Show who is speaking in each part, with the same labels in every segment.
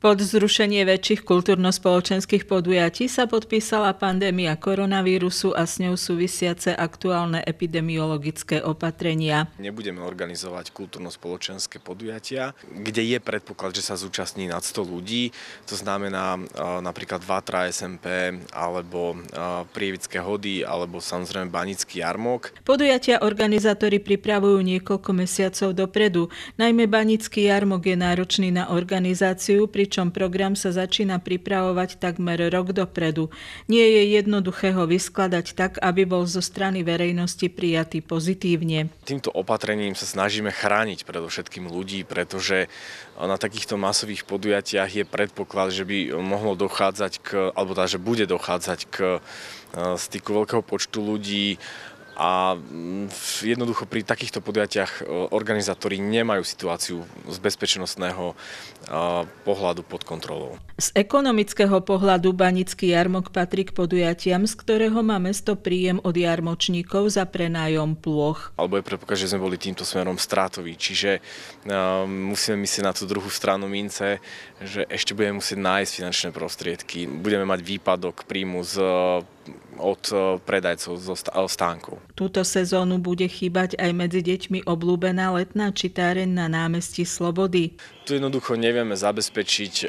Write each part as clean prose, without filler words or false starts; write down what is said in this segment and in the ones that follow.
Speaker 1: Pod zrušenie väčších kultúrno-spoločenských podujatí sa podpísala pandémia koronavírusu a s ňou súvisiace aktuálne epidemiologické opatrenia.
Speaker 2: Nebudeme organizovať kultúrno-spoločenské podujatia, kde je predpoklad, že sa zúčastní nad 100 ľudí. To znamená napríklad Vatra SMP, alebo Prievidské hody, alebo samozrejme Banický jarmok.
Speaker 1: Podujatia organizátori pripravujú niekoľko mesiacov dopredu. Najmä Banický jarmok je náročný na organizáciu, pričom program sa začína pripravovať takmer rok dopredu. Nie je jednoduché ho vyskladať tak, aby bol zo strany verejnosti prijatý pozitívne.
Speaker 2: Týmto opatrením sa snažíme chrániť predovšetkým ľudí, pretože na takýchto masových podujatiach je predpoklad, že by mohlo dochádzať že bude dochádzať k styku veľkého počtu ľudí. A jednoducho pri takýchto podujatiach organizátori nemajú situáciu z bezpečnostného pohľadu pod kontrolou.
Speaker 1: Z ekonomického pohľadu Banický jarmok patrí k podujatiam, z ktorého má mesto príjem od jarmočníkov za prenájom plôch.
Speaker 2: Alebo je predpoklad, že sme boli týmto smerom strátoví, čiže musíme myslieť na tú druhú stranu mince, že ešte budeme musieť nájsť finančné prostriedky. Budeme mať výpadok príjmu od predajcov zo stánkov.
Speaker 1: Túto sezónu bude chýbať aj medzi deťmi obľúbená letná čitáreň na námestí Slobody.
Speaker 2: Tu jednoducho nevieme zabezpečiť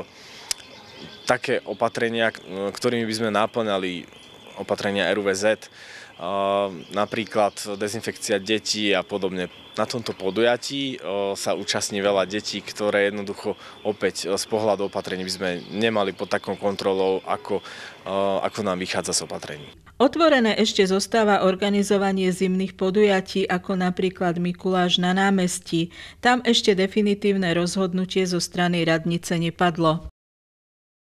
Speaker 2: také opatrenia, ktorými by sme naplňali opatrenia RUVZ, napríklad dezinfekcia detí a podobne. Na tomto podujatí sa účastní veľa detí, ktoré jednoducho opäť z pohľadu opatrení by sme nemali pod takou kontrolou, ako nám vychádza z opatrení.
Speaker 1: Otvorené ešte zostáva organizovanie zimných podujatí, ako napríklad Mikuláš na námestí. Tam ešte definitívne rozhodnutie zo strany radnice nepadlo.